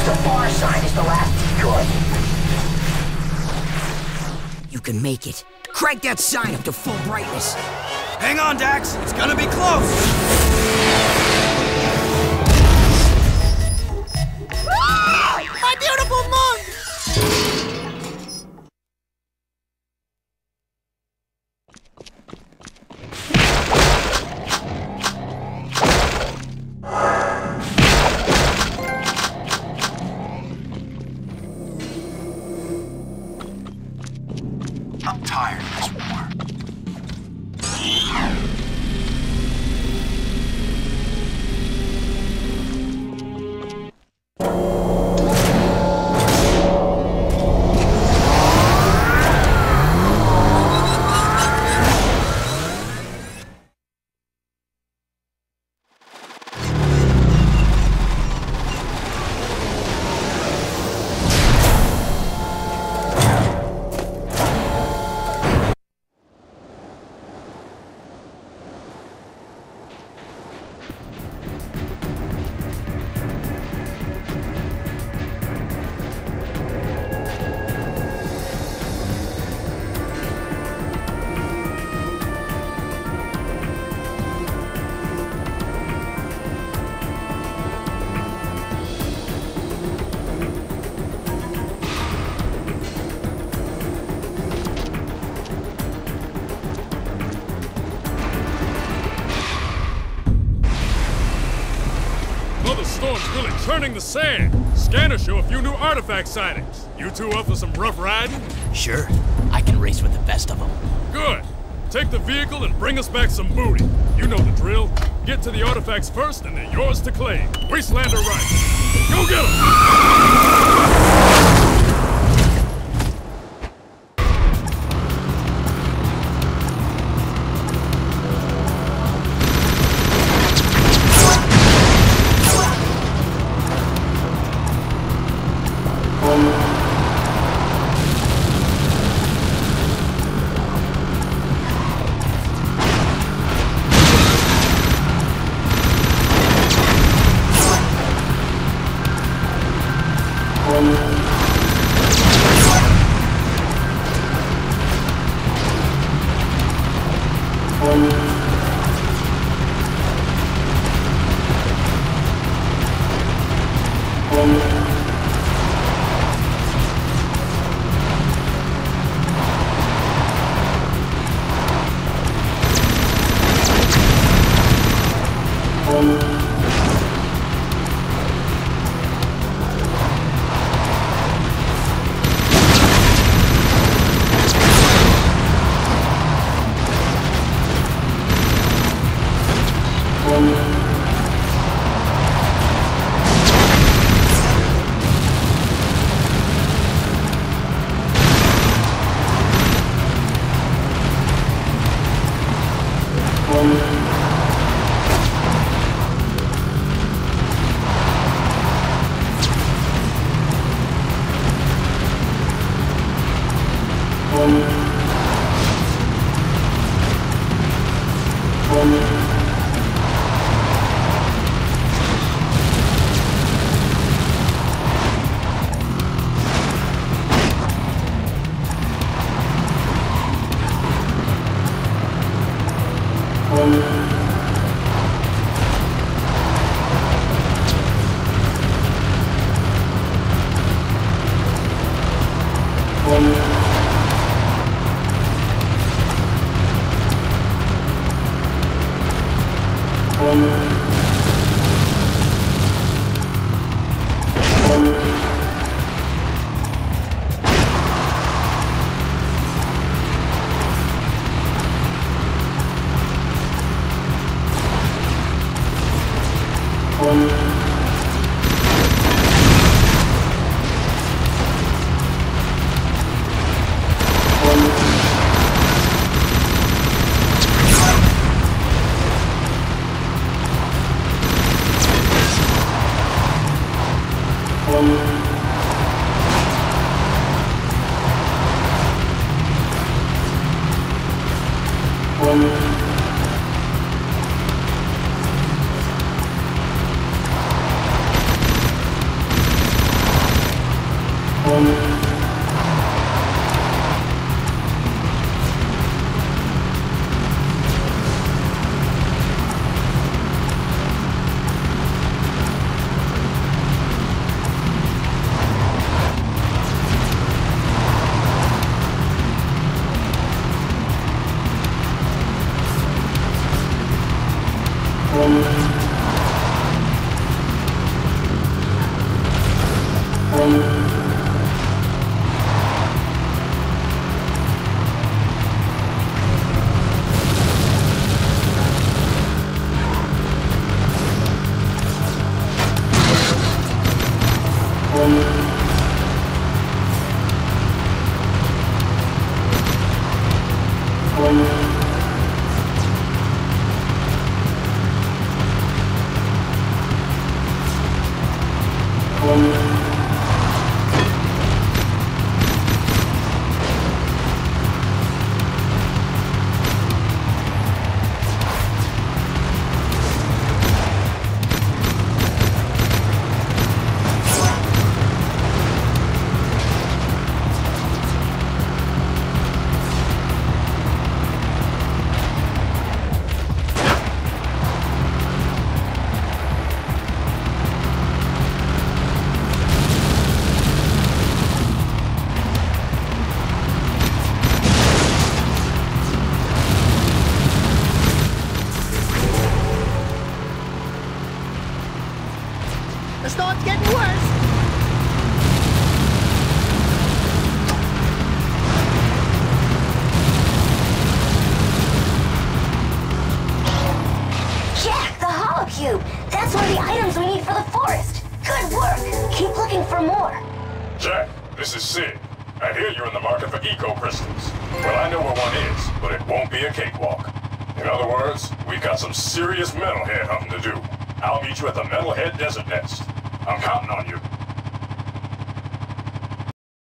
Use the bar sign as the last decoy. You can make it. Crank that sign up to full brightness. Hang on, Dax. It's gonna be close. My beautiful monk! I'm tired of this war. The storm's really churning the sand. Scanners show a few new artifact sightings. You two up for some rough riding? Sure. I can race with the best of them. Good. Take the vehicle and bring us back some booty. You know the drill. Get to the artifacts first and they're yours to claim. Wastelander right. Go get 'em! thunderstorm's getting worse. Jack, the holocube! That's one of the items we need for the forest! Good work! Keep looking for more! Jack, this is Sid. I hear you're in the market for eco-crystals. Well, I know where one is, but it won't be a cakewalk. In other words, we've got some serious metalhead hunting to do. I'll meet you at the Metalhead Desert Nest. I'm counting on you.